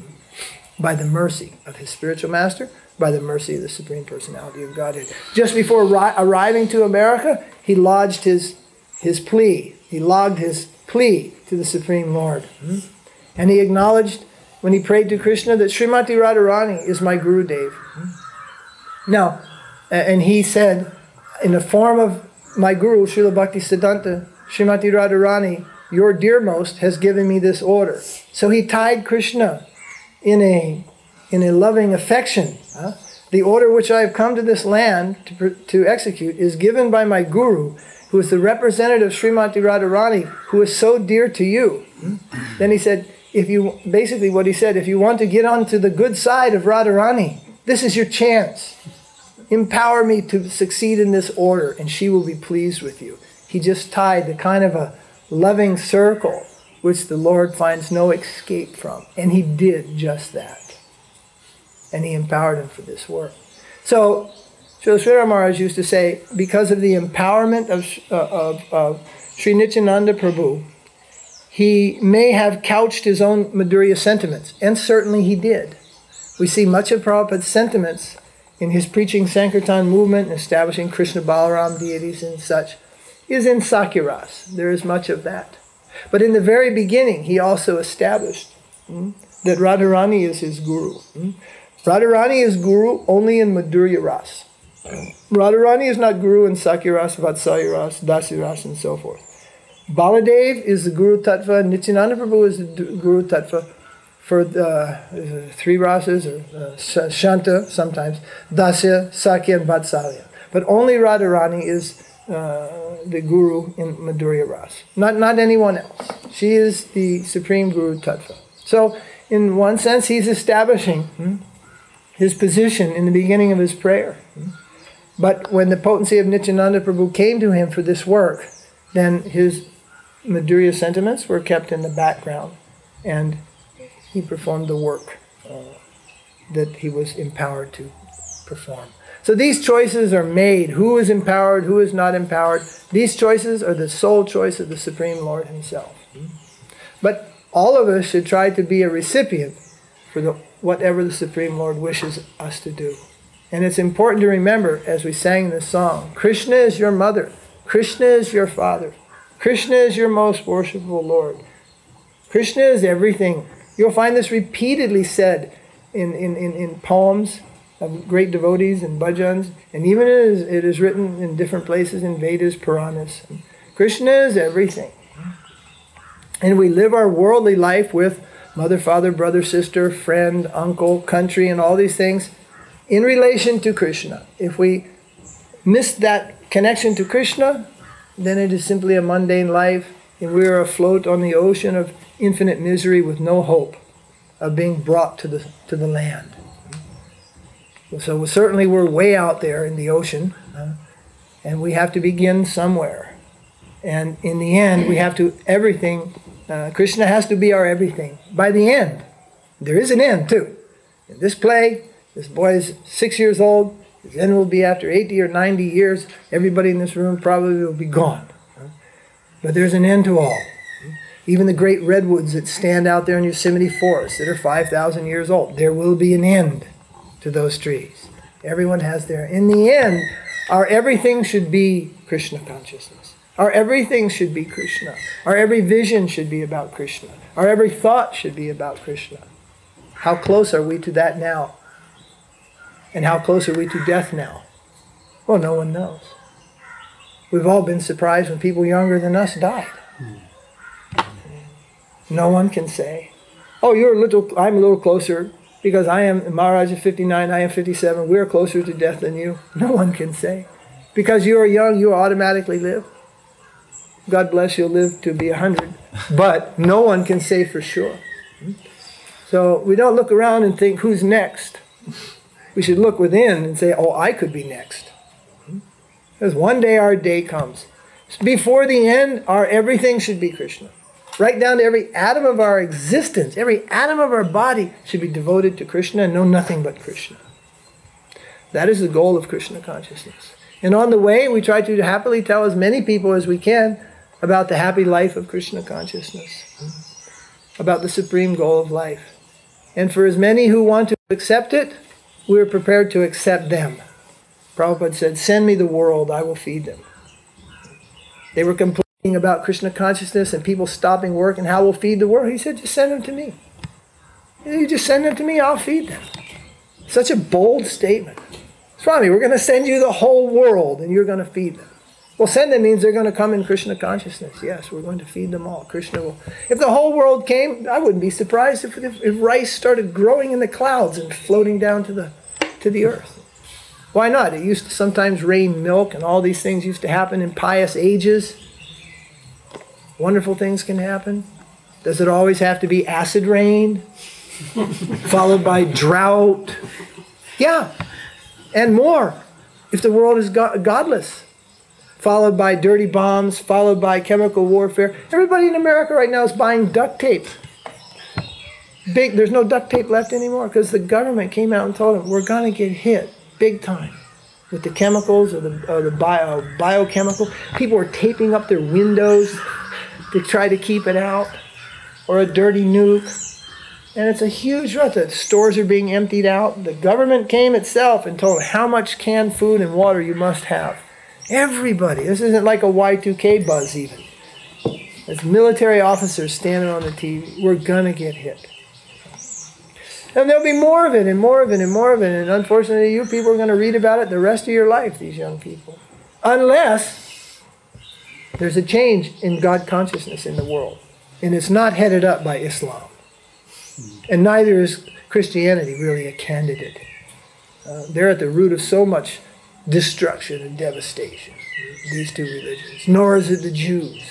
by the mercy of his spiritual master, by the mercy of the Supreme Personality of Godhead. Just before arriving to America, he lodged his plea. He logged his plea to the Supreme Lord. And he acknowledged, when he prayed to Krishna, that Srimati Radharani is my Guru Dev. Now, and he said, in the form of my Guru, Srila Bhaktisiddhanta, Srimati Radharani, your dearmost, has given me this order. So he tied Krishna in a loving affection. The order which I have come to this land to execute is given by my Guru, who is the representative of Srimati Radharani, who is so dear to you. Then he said, basically what he said, if you want to get onto the good side of Radharani, this is your chance. Empower me to succeed in this order, and she will be pleased with you. He just tied the kind of a loving circle which the Lord finds no escape from. And he did just that. And he empowered him for this work. So, Srila Sridhar Maharaj used to say, because of the empowerment of Sri Nityananda Prabhu, he may have couched his own Madhurya sentiments, and certainly he did. We see much of Prabhupada's sentiments in his preaching Sankirtan movement, establishing Krishna Balaram deities and such, is in Sakyaras. There is much of that. But in the very beginning, he also established that Radharani is his guru. Radharani is guru only in Madhurya Ras. Radharani is not guru in Sakyaras, Vatsalya Ras, Dasi Ras, and so forth. Baladev is the Guru Tattva, Nityananda Prabhu is the Guru Tattva for the three rasas, or Shanta sometimes, Dasya, Sakya, and Vatsalya. But only Radharani is the Guru in Madhurya Ras. Not anyone else. She is the Supreme Guru Tattva. So, in one sense, he's establishing his position in the beginning of his prayer. But when the potency of Nityananda Prabhu came to him for this work, then his Madhurya sentiments were kept in the background, and he performed the work that he was empowered to perform. So these choices are made. Who is empowered, who is not empowered? These choices are the sole choice of the Supreme Lord himself. But all of us should try to be a recipient for whatever the Supreme Lord wishes us to do. And it's important to remember, as we sang this song, Krishna is your mother. Krishna is your father. Krishna is your most worshipful Lord. Krishna is everything. You'll find this repeatedly said in poems of great devotees and bhajans, and even it is written in different places in Vedas, Puranas. Krishna is everything. And we live our worldly life with mother, father, brother, sister, friend, uncle, country, and all these things in relation to Krishna. If we miss that connection to Krishna, then it is simply a mundane life, and we are afloat on the ocean of infinite misery with no hope of being brought to the land. So certainly we're way out there in the ocean, and we have to begin somewhere. And in the end, we have to, everything, Krishna has to be our everything. By the end, there is an end too. In this play, this boy is 6 years old. His end will be after 80 or 90 years. Everybody in this room probably will be gone. But there's an end to all. Even the great redwoods that stand out there in Yosemite Forest that are 5,000 years old, there will be an end to those trees. Everyone has their... In the end, our everything should be Krishna consciousness. Our everything should be Krishna. Our every vision should be about Krishna. Our every thought should be about Krishna. How close are we to that now? And how close are we to death now? Well, no one knows. We've all been surprised when people younger than us died. No one can say, oh, I'm a little closer because I am, Maharaj is 59, I am 57, we're closer to death than you. No one can say. Because you are young, you automatically live. God bless, you'll live to be 100. But no one can say for sure. So we don't look around and think, who's next? We should look within and say, oh, I could be next. Because one day our day comes. Before the end, our everything should be Krishna. Right down to every atom of our existence, every atom of our body should be devoted to Krishna and know nothing but Krishna. That is the goal of Krishna consciousness. And on the way, we try to happily tell as many people as we can about the happy life of Krishna consciousness, about the supreme goal of life. And for as many who want to accept it, we're prepared to accept them. Prabhupada said, send me the world, I will feed them. They were complaining about Krishna consciousness and people stopping work and how we'll feed the world. He said, just send them to me. You just send them to me, I'll feed them. Such a bold statement. Swami, we're going to send you the whole world and you're going to feed them. Well, send them means they're going to come in Krishna consciousness. Yes, we're going to feed them all. Krishna will. If the whole world came, I wouldn't be surprised if rice started growing in the clouds and floating down to the earth. Why not? It used to sometimes rain milk, and all these things used to happen in pious ages. Wonderful things can happen. Does it always have to be acid rain, followed by drought? Yeah, and more, if the world is godless. Followed by dirty bombs, followed by chemical warfare. Everybody in America right now is buying duct tape. There's no duct tape left anymore because the government came out and told them, we're going to get hit big time with the chemicals or the biochemical. People are taping up their windows to try to keep it out, or a dirty nuke. And it's a huge rush. The stores are being emptied out. The government came itself and told how much canned food and water you must have. Everybody. This isn't like a Y2K buzz even. As military officers standing on the TV, we're going to get hit. And there'll be more of it and more of it and more of it. And unfortunately, you people are going to read about it the rest of your life, these young people. Unless there's a change in God consciousness in the world. And it's not headed up by Islam. And neither is Christianity really a candidate. They're at the root of so much destruction and devastation, these two religions. Nor is it the Jews.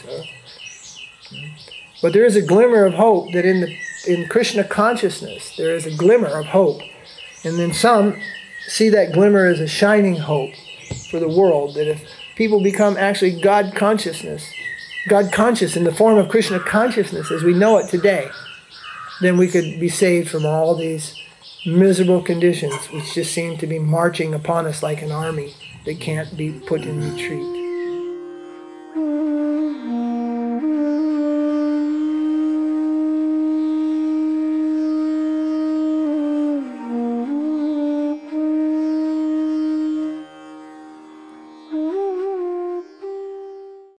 But there is a glimmer of hope that in Krishna consciousness, there is a glimmer of hope. And then some see that glimmer as a shining hope for the world, that if people become actually God conscious in the form of Krishna consciousness as we know it today, then we could be saved from all these miserable conditions which just seem to be marching upon us like an army that can't be put in retreat.